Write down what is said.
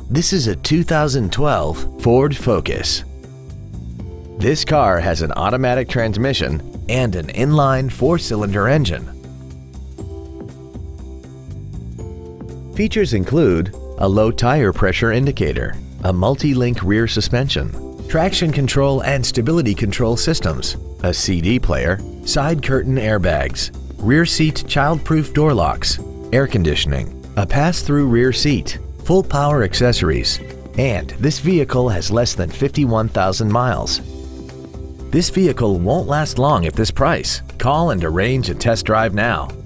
This is a 2012 Ford Focus. This car has an automatic transmission and an inline 4-cylinder engine. Features include a low tire pressure indicator, a multi-link rear suspension, traction control and stability control systems, a CD player, side curtain airbags, rear seat child-proof door locks, air conditioning, a pass-through rear seat, full power accessories, and this vehicle has less than 51,000 miles. This vehicle won't last long at this price. Call and arrange a test drive now.